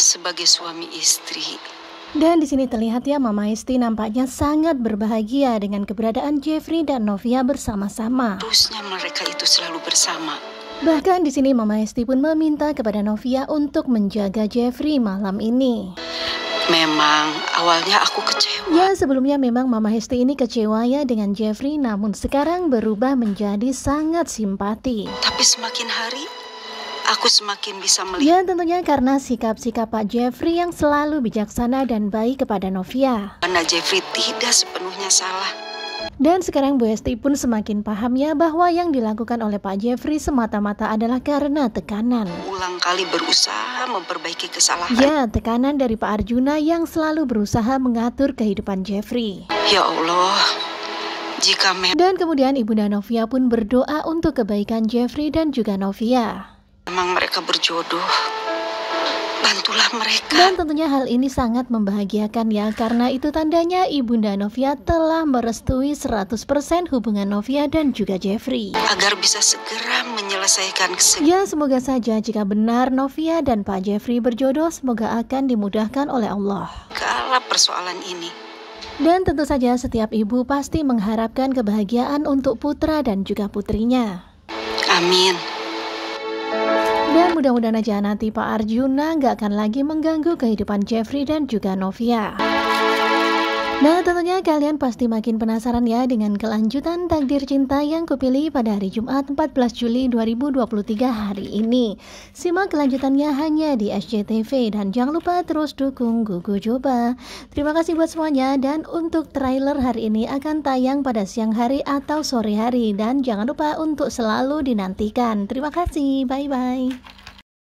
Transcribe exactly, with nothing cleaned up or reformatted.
sebagai suami istri. Dan di sini terlihat ya Mama Hesti nampaknya sangat berbahagia dengan keberadaan Jeffrey dan Novia bersama-sama. Terusnya mereka itu selalu bersama. Bahkan di sini Mama Hesti pun meminta kepada Novia untuk menjaga Jeffrey malam ini. Memang awalnya aku kecewa. Ya, sebelumnya memang Mama Hesti ini kecewa ya dengan Jeffrey, namun sekarang berubah menjadi sangat simpati. Tapi semakin hari aku semakin bisa melihat. Ya, tentunya karena sikap-sikap Pak Jeffrey yang selalu bijaksana dan baik kepada Novia. Karena Jeffrey tidak sepenuhnya salah. Dan sekarang Bu Hesti pun semakin paham ya bahwa yang dilakukan oleh Pak Jeffrey semata-mata adalah karena tekanan. Ulang kali berusaha memperbaiki kesalahan. Ya, tekanan dari Pak Arjuna yang selalu berusaha mengatur kehidupan Jeffrey. Ya Allah, jika memang Dan kemudian Ibunda Novia pun berdoa untuk kebaikan Jeffrey dan juga Novia. memang mereka berjodoh, bantulah mereka. Dan tentunya hal ini sangat membahagiakan ya, karena itu tandanya Ibunda Novia telah merestui seratus persen hubungan Novia dan juga Jeffrey. Agar bisa segera menyelesaikan kesedihan. Ya, semoga saja jika benar Novia dan Pak Jeffrey berjodoh, semoga akan dimudahkan oleh Allah. Segala persoalan ini. Dan tentu saja setiap ibu pasti mengharapkan kebahagiaan untuk putra dan juga putrinya. Amin. Dan mudah-mudahan aja nanti Pak Arjuna nggak akan lagi mengganggu kehidupan Jeffrey dan juga Novia. Nah, tentunya kalian pasti makin penasaran ya dengan kelanjutan takdir cinta yang kupilih pada hari Jumat empat belas Juli dua ribu dua puluh tiga hari ini. Simak kelanjutannya hanya di S C T V dan jangan lupa terus dukung Gugu Coba. Terima kasih buat semuanya, dan untuk trailer hari ini akan tayang pada siang hari atau sore hari, dan jangan lupa untuk selalu dinantikan. Terima kasih, bye-bye.